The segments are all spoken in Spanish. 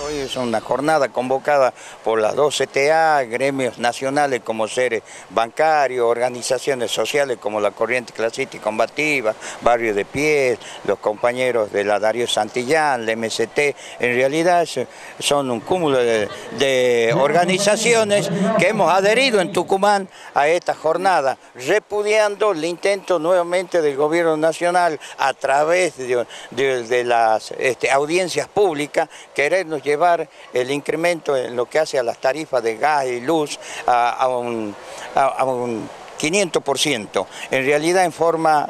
Hoy es una jornada convocada por las dos CTA, gremios nacionales como seres bancarios, organizaciones sociales como la Corriente Clasista y Combativa, Barrio de Pie, los compañeros de la Darío Santillán, la MST. En realidad son un cúmulo de organizaciones que hemos adherido en Tucumán a esta jornada, repudiando el intento nuevamente del gobierno nacional a través de las audiencias públicas, querernos llevar el incremento en lo que hace a las tarifas de gas y luz a un 500%, en realidad en forma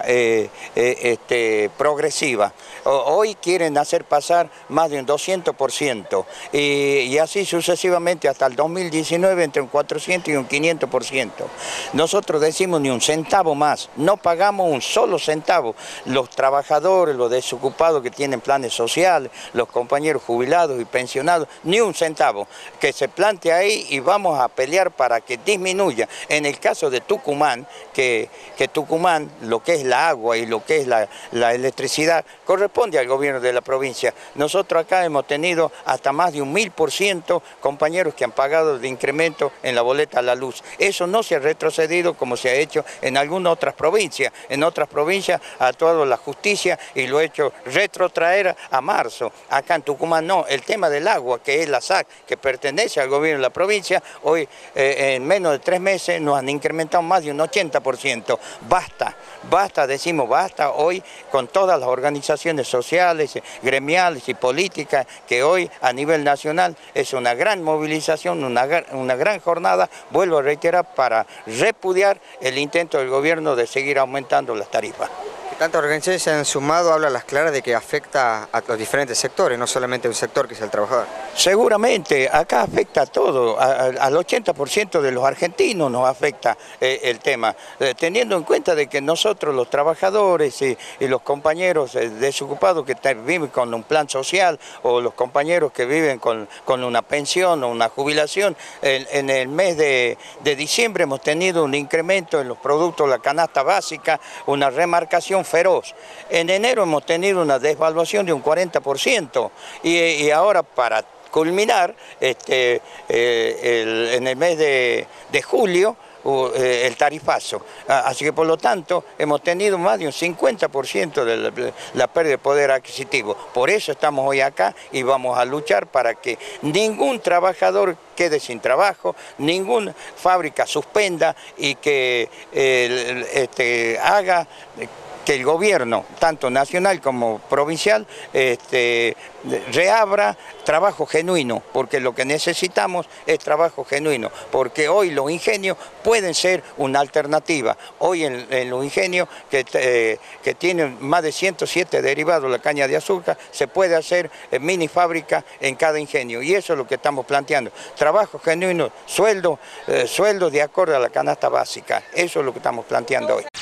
progresiva. Hoy quieren hacer pasar más de un 200% y así sucesivamente hasta el 2019 entre un 400 y un 500%. Nosotros decimos ni un centavo más, no pagamos un solo centavo. Los trabajadores, los desocupados que tienen planes sociales, los compañeros jubilados y pensionados, ni un centavo. Que se plante ahí y vamos a pelear para que disminuya. En el caso de Tucumán, que Tucumán, lo que es la agua y lo que es la electricidad, corresponde al gobierno de la provincia. Nosotros acá hemos tenido hasta más de un 1000% compañeros que han pagado de incremento en la boleta a la luz. Eso no se ha retrocedido como se ha hecho en algunas otras provincias. En otras provincias ha actuado la justicia y lo ha hecho retrotraer a marzo. Acá en Tucumán no. El tema del agua, que es la SAC, que pertenece al gobierno de la provincia, hoy en menos de 3 meses nos han incrementado más de un 80%. Basta, decimos basta hoy con todas las organizaciones sociales, gremiales y políticas, que hoy a nivel nacional es una gran movilización, una gran jornada, vuelvo a reiterar, para repudiar el intento del gobierno de seguir aumentando las tarifas. Tantas organizaciones se han sumado, habla a las claras de que afecta a los diferentes sectores, no solamente a un sector que es el trabajador. Seguramente, acá afecta a todo, al 80% de los argentinos nos afecta el tema, teniendo en cuenta de que nosotros los trabajadores y los compañeros desocupados que viven con un plan social o los compañeros que viven con una pensión o una jubilación, en el mes de diciembre hemos tenido un incremento en los productos de la canasta básica, una remarcación feroz. En enero hemos tenido una desvaluación de un 40% y ahora para culminar en el mes de julio el tarifazo. Así que por lo tanto hemos tenido más de un 50% de la pérdida de poder adquisitivo. Por eso estamos hoy acá y vamos a luchar para que ningún trabajador quede sin trabajo, ninguna fábrica suspenda y que haga que el gobierno, tanto nacional como provincial, reabra trabajo genuino, porque lo que necesitamos es trabajo genuino, porque hoy los ingenios pueden ser una alternativa. Hoy en los ingenios que tienen más de 107 derivados de la caña de azúcar, se puede hacer mini fábrica en cada ingenio, y eso es lo que estamos planteando. Trabajo genuino, sueldo de acuerdo a la canasta básica, eso es lo que estamos planteando hoy.